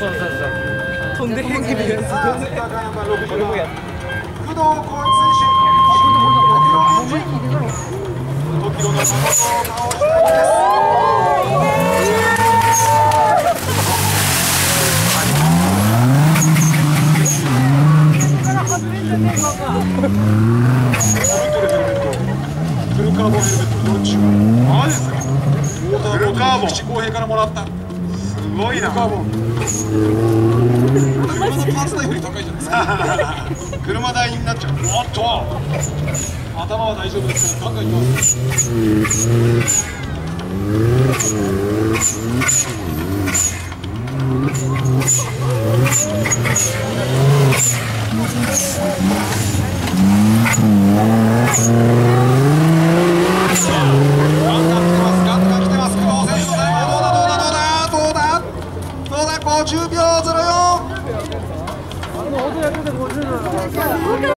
そう飛んでへんけどやつ。 さあ、センターからナンバー60番、工藤浩一選手、5キロの的を倒したいです。フルカーボンヘルメットどっちが？マジですか？フルカーボン。口公平からもらった。すごいな。フルカーボン。車のパーツ代より高いじゃないですか。車代になっちゃう。おっと。頭は大丈夫ですからガンガンいきます。50秒04。